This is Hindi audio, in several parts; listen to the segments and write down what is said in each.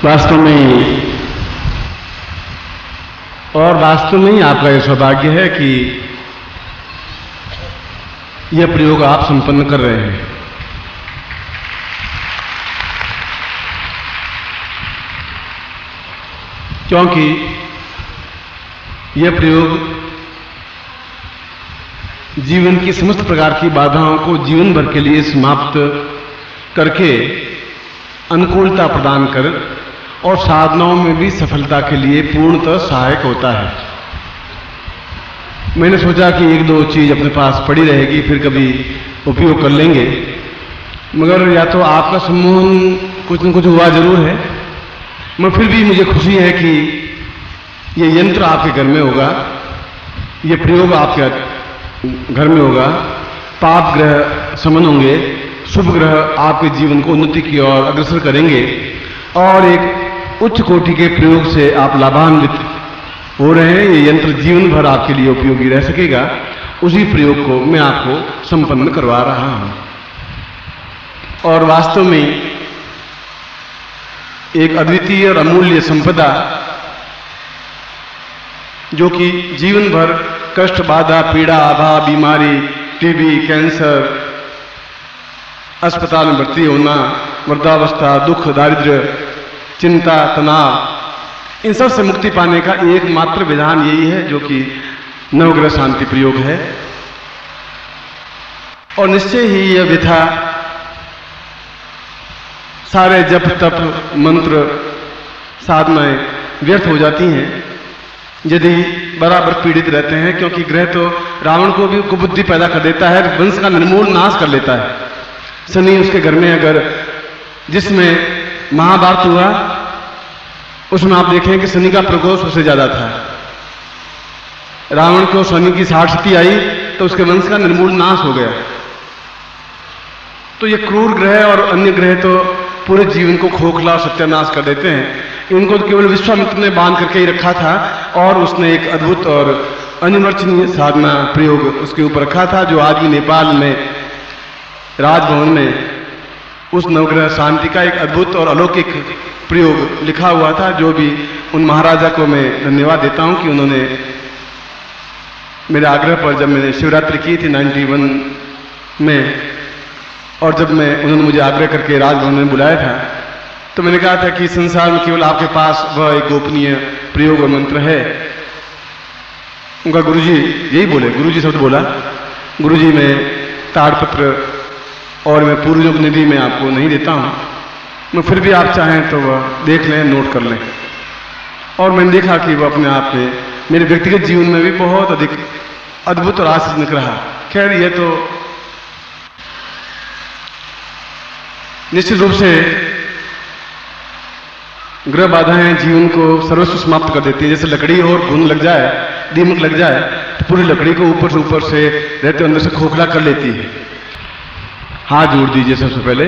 वास्तव में ही आपका यह सौभाग्य है कि यह प्रयोग आप संपन्न कर रहे हैं। क्योंकि यह प्रयोग जीवन की समस्त प्रकार की बाधाओं को जीवन भर के लिए समाप्त करके अनुकूलता प्रदान कर और साधनाओं में भी सफलता के लिए पूर्णतः सहायक होता है। मैंने सोचा कि एक दो चीज अपने पास पड़ी रहेगी, फिर कभी उपयोग कर लेंगे, मगर या तो आपका सम्मोहन कुछ न कुछ हुआ जरूर है, मगर फिर भी मुझे खुशी है कि ये यंत्र आपके घर में होगा, ये प्रयोग आपके घर में होगा, पाप ग्रह समन होंगे, शुभ ग्रह आपके जीवन को उन्नति की ओर अग्रसर करेंगे और एक उच्च कोटि के प्रयोग से आप लाभान्वित हो रहे हैं। ये यंत्र जीवन भर आपके लिए उपयोगी रह सकेगा। उसी प्रयोग को मैं आपको संपन्न करवा रहा हूं। और वास्तव में एक अद्वितीय और अमूल्य संपदा जो कि जीवन भर कष्ट, बाधा, पीड़ा, अभाव, बीमारी, टीबी, कैंसर, अस्पताल में भर्ती होना, वृद्धावस्था, दुख, दारिद्र्य, चिंता, तनाव, इन सब से मुक्ति पाने का एकमात्र विधान यही है जो कि नवग्रह शांति प्रयोग है। और निश्चय ही यह विधा सारे जप, तप, मंत्र, साधनाएं व्यर्थ हो जाती हैं यदि बराबर पीड़ित रहते हैं, क्योंकि ग्रह तो रावण को भी कुबुद्धि पैदा कर देता है, वंश का निर्मूल नाश कर लेता है। शनि उसके घर में अगर, जिसमें महाभारत हुआ उसमें आप देखें कि शनि का प्रकोप सबसे ज्यादा था। रावण को शनि की 60 शक्ति आई तो उसके वंश का निर्मूल नाश हो गया। तो ये क्रूर ग्रह और अन्य ग्रह तो पूरे जीवन को खोखला और सत्यानाश कर देते हैं। इनको तो केवल विश्वामित्र ने बांध करके ही रखा था और उसने एक अद्भुत और अनिर्वचनीय साधना प्रयोग उसके ऊपर रखा था, जो आज भी नेपाल में राजभवन में उस नवग्रह शांति का एक अद्भुत और अलौकिक प्रयोग लिखा हुआ था, जो भी उन महाराजा को मैं धन्यवाद देता हूं कि उन्होंने मेरे आग्रह पर, जब मैंने शिवरात्रि की थी 91 में, और जब उन्होंने मुझे आग्रह करके राजभवन में बुलाया था, तो मैंने कहा था कि संसार में केवल आपके पास वह एक गोपनीय प्रयोग और मंत्र है। उनका गुरुजी यही बोले, गुरुजी शब्द बोला, गुरुजी मैं ताड़पत्र और मैं पूर्वजों की निधि में आपको नहीं देता हूं, मैं फिर भी आप चाहें तो वह देख लें, नोट कर लें। और मैंने देखा कि वह अपने आप में मेरे व्यक्तिगत जीवन में भी बहुत अधिक अद्भुत और आश्चर्यजनक रहा। खैर, यह तो निश्चित रूप से ग्रह बाधाएं जीवन को सर्वस्व समाप्त कर देती है। जैसे लकड़ी और घुन लग जाए, दीमक लग जाए, तो पूरी लकड़ी को ऊपर से रहते अंदर से खोखला कर लेती है। हाथ जोड़ दीजिए सबसे पहले।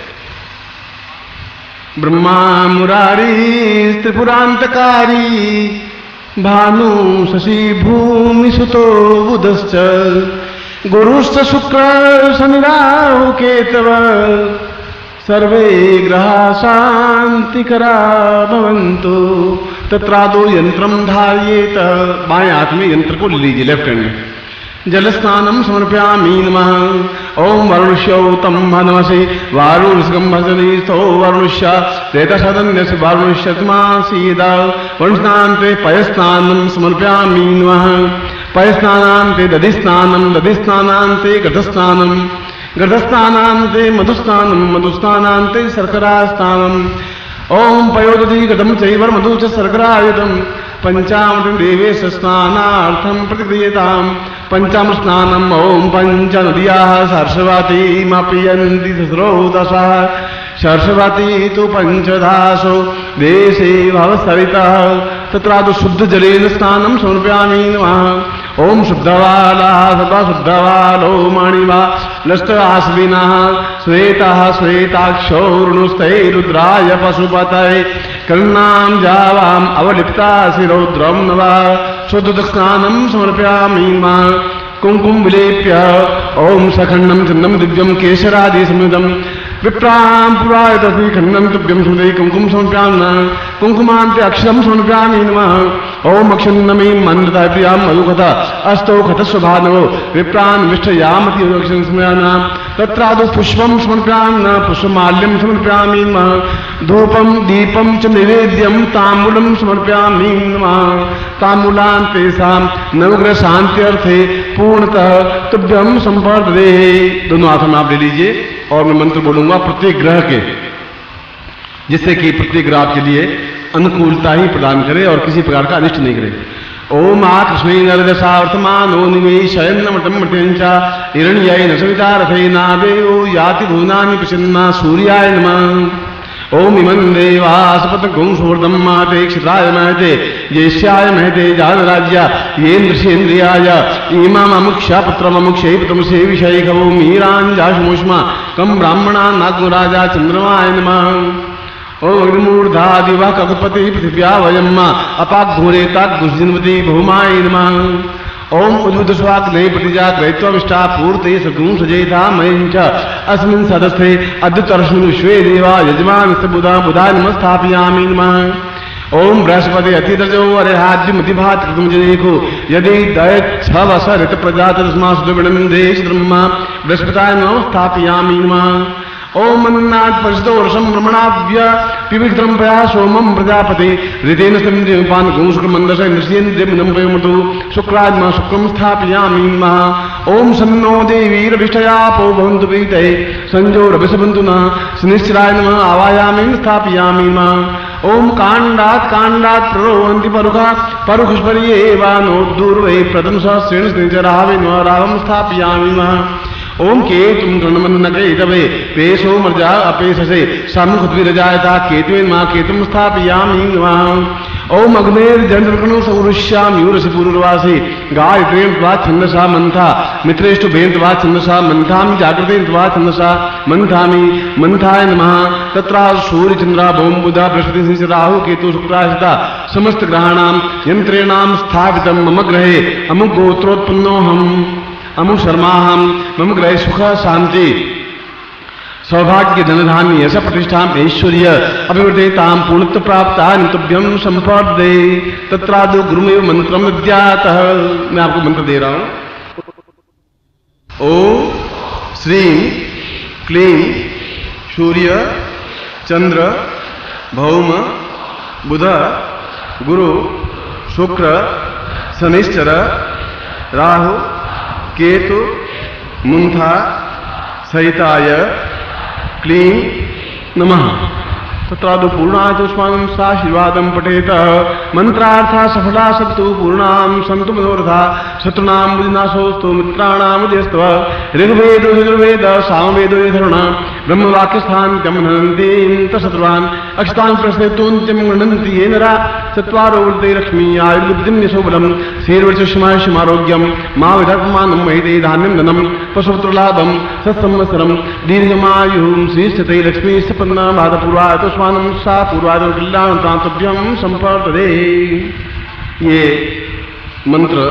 ब्रह्मा मुरारी त्रिपुरांतकारी भानु शशि भूमि सुतो बुधश्च गुरुश्च शुक्र शनि राहु केतव सर्वे ग्रहा शांतिकरा भवन्तु। तत्रादो यंत्रम धार्येत। बाएं हाथ में यंत्र को ले लीजिए, लेफ्ट हैंड में। जलस्नानं समर्पयामि नमः। ओम वरुणस्य तम नमसि वारुणस्कं भजनिस्थो वरुणस्य रेतसदन्यस्य वारुणस्य तमासीदा। वरुणस्नान्ते पयस्नानं समर्पयामि नमः। पयस्नानान्ते दधिस्नानं दधिस्नानान्ते घटस्नानं घटस्नानान्ते मधुस्नानं मधुस्नानान्ते शर्करास्नानं। ओम पयोदधि घटं चैव मधु च शर्करायुधं पंचामृतं देवेश स्नानार्थं प्रतिक्रियताम्। पंचामृत स्नानम् ओम पंच नद्याः सरस्वती मापयन्ति सस्रोदशः। सरस्वती तु पंचदासो देशे भवसरितः। तत्रादौ शुद्ध जलेन स्नानं समर्पयामि नमः। ओम शुद्धवाला सदा शुद्धवालो मणिवा लष्टाश्विनः श्वेतः श्वेताक्षो रुणुस्ते रुद्राय पशुपतये कर्णां जावाम् अवलिप्ता शिरोद्रं नवः। शुद्ध स्नानं समर्पयामि नमः। कुंकुम विलेप्य ओम सखंडम चंदम दिव्यम केशरादि समिदम विप्रां पुराय तस्मै खंडं तुभ्यं सुदे कुंकुम समर्पयामि कुंकुमान्ते अक्षरं समर्पयामि नमः। ओम अक्षन्नमी मंत्रता प्रियां मधुकथा अस्तो खतस्वभानवो विप्रान् विष्ठयामति अक्षरं समर्पयामि तत्रादौ पुष्पं समर्पयामि न पुष्पमाल्यं समर्पयामि नमः। धूपं दीपं च नैवेद्यं ताम्बूलं समर्पयामि नमः। ताम्बूलान् तेषां नवग्रह शांत्यर्थे पूर्णतः तुभ्यं संपर्दते। दोनों हाथों में आप ले लीजिए और मैं मंत्र बोलूंगा प्रत्येक ग्रह के, जिससे कि प्रत्येक ग्रह के लिए अनुकूलता ही प्रदान करे और किसी प्रकार का अनिष्ट नहीं करे। ओम आ कृष्णे नरदशार्थमानो निवेशयन्नमटमटञ्च हिरण्येन सविता रथेनादेवो याति भुवनानि प्रसन्ना सूर्याय नमः। ओम इमं देवासपतगुं सुवर्धं माते क्षित्राय महते ज्येष्ठाय महते जानराज्य येन्द्रसेन्द्रियाय इमाममुक्षा पुत्रममुक्षैपतमसे विषयैकवो मीराञ्जाशमुष्मा कं ब्राह्मणा नागराजा चन्द्रमाय नमः। ओम अग्निमूर्धा दिवा कगपति पृथिव्या वयम् अपाघोरेताग्निर्वती भौमाय नमः। ओम उद्भुतस्वाग्ने प्रतिजाग्रहित्वमिष्टा पूर्ते सगुं सजेता मयञ्च अस्मिन् सदस्थे अद्युतरस्मिन् विश्वे देवा यजमानस्य बुधा बुधाय नमस्थापयामि नमः। ओम बृहस्पति अतिरजो अरेहाद्युमतिभात कृतमजनेको यदि दैच्छवस ऋत प्रजातस्मासुदविणन्दे ब्रह्मा बृहस्पताय नमस्थापयामि नमः। ओम अन्नात् परिषदो वर्षं ब्रह्मणाभ्य पिविक्रम प्रया सोमं प्रजापति ऋतेन समिन्द्रियपान गुंशुक्रमन्दस नृसियन्द्रियमिदं पयोमतु शुक्राज्ञा शुक्रं स्थापयामि नमः। ओम सन्नो देवीरभिष्टयापो भवन्तु प्रीते संजोरभिषबन्तु नः शनिश्चराय नमः आवायामि स्थापयामि नमः। ओम कांडात् प्ररोहन्ति परुखा परुखस्पर्येवानोद्दूर्वै प्रथम सहस्रेण श्रीचरावे नमः रावं स्थापयामि नमः। ओम केतुं गणमन्नकैतवे पेशो मर्जा अपेशसे समुखद्विरजायता केतुवेन मा केतुं स्थापयामि नमः। ओम अग्नेर्जन्द्रकणो सौरुष्या मयूरसि पूर्ववासी गायत्रीं त्वा छन्दसा मन्था मित्रेष्टु भेन त्वा छन्दसा मन्थामि जागृतेन त्वा छन्दसा मन्थामि मन्थाय नमः। तत्रा सूर्यचन्द्रा भौम बुधा बृहस्पति राहु केतु शुक्राशिता समस्त ग्रहाणां यन्त्रेणां स्थापितं मम ग्रहे अमुक गोत्रोत्पन्नोऽहम् अमुक शर्माहम मम ग्रह सुख शांति सौभाग्य धनधान्य यश प्रतिष्ठा ऐश्वर्य अभिवृद्धेतां पूर्णत्व प्राप्ता तुभ्यं संपर्दे। तत्रादो गुरुमेव मंत्रम विद्यातः। मैं आपको मंत्र दे रहा हूं। ओम श्रीं क्लीं सूर्य चंद्र भौम बुध गुरु शुक्र शनिश्चर राहु केतु मुंथा सहिताय क्लीं नमः। तत्रादो पूर्णादुष्मानं साशीर्वादं पठेत मंत्रार्था सफला सत्तु पूर्णां सन्तु मनोरथा शत्रूणां बुद्धिनाशोस्तु मित्राणां उदयस्तव। ऋग्वेदो यजुर्वेद सामवेदो यथर्वण ब्रह्मवाक्यस्थान्त्यमनन्ति तशत्रुवान् अक्षतान् प्रश्नेतोऽन्त्यं गृह्णन्ति ये नरा चत्वारो वृद्धे लक्ष्मी आयुर्बुद्धिं यशोबलं श्रीर्वर्चस्मायुष्यमारोग्यं मा विधर्मानं महिते धान्यं धनं पशुपुत्रलाभं सत्संवत्सरं दीर्घमायुः श्रीस्थिते लक्ष्मी सपन्ना भादपूर्वाय तस्मानं सा पूर्वाय कल्याणतान्तभ्यं संपर्दते। ये मंत्र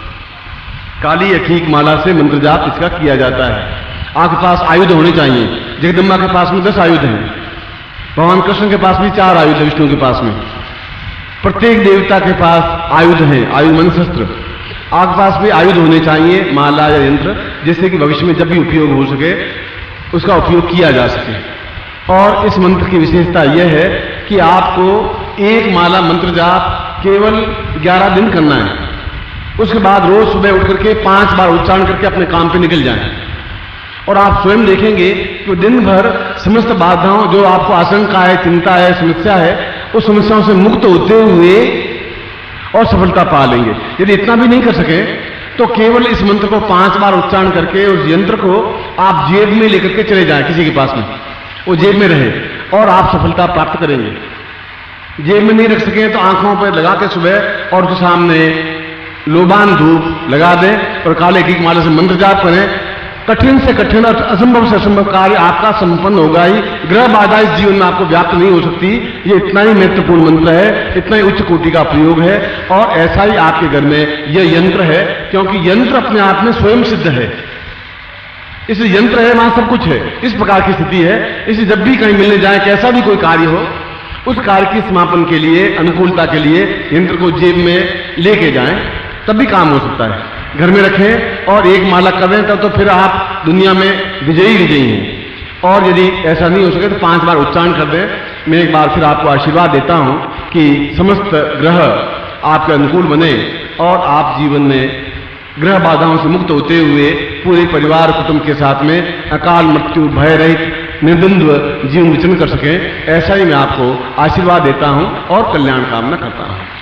काली अखीक माला से मंत्र जाप इसका किया जाता है। आपके पास आयुध होने चाहिए। जगदम्बा के पास में 10 आयुध हैं, भगवान कृष्ण के पास भी 4 आयुध है, विष्णु के पास में। प्रत्येक देवता के पास आयुध हैं, आयुध मन शस्त्र। आपके पास भी आयुध होने चाहिए, माला या यंत्र, जिससे कि भविष्य में जब भी उपयोग हो सके उसका उपयोग किया जा सके। और इस मंत्र की विशेषता यह है कि आपको एक माला मंत्र जाप केवल 11 दिन करना है। उसके बाद रोज सुबह उठ करके 5 बार उच्चारण करके अपने काम पे निकल जाएं। और आप स्वयं देखेंगे कि दिन भर समस्त बाधाओं, जो आपको आशंका है, चिंता है, समस्या है, उस समस्याओं से मुक्त होते हुए और सफलता पा लेंगे। यदि इतना भी नहीं कर सके तो केवल इस मंत्र को 5 बार उच्चारण करके उस यंत्र को आप जेब में लेकर के चले जाएं, किसी के पास में वो जेब में रहे और आप सफलता प्राप्त करेंगे। जेब में नहीं रख सके तो आंखों पर लगा के सुबह और उसके सामने लोबान धूप लगा दें और काले की माला से मंत्र जाप करें। कठिन से कठिन और असंभव से असंभव कार्य आपका संपन्न होगा ही। ग्रह बाधा इस जीवन में आपको व्याप्त नहीं हो सकती। ये इतना ही महत्वपूर्ण मंत्र है, इतना ही उच्च कोटि का प्रयोग है। और ऐसा ही आपके घर में यह यंत्र है, क्योंकि यंत्र अपने आप में स्वयं सिद्ध है। इसलिए यंत्र है, वहां सब कुछ है, इस प्रकार की स्थिति है। इसलिए जब भी कहीं मिलने जाए, कैसा भी कोई कार्य हो, उस कार्य की समापन के लिए, अनुकूलता के लिए यंत्र को जेब में लेके जाएं, तब भी काम हो सकता है। घर में रखें और एक माला कर दें, तब तो फिर आप दुनिया में विजयी हैं। और यदि ऐसा नहीं हो सके तो 5 बार उच्चारण कर दें। मैं एक बार फिर आपको आशीर्वाद देता हूं कि समस्त ग्रह आपके अनुकूल बने और आप जीवन में ग्रह बाधाओं से मुक्त होते हुए पूरे परिवार कुटुंब के साथ में अकाल मृत्यु भय रहित निर्द्वंद्व जीवन विचरण कर सकें। ऐसा ही मैं आपको आशीर्वाद देता हूं और कल्याण कामना करता हूं।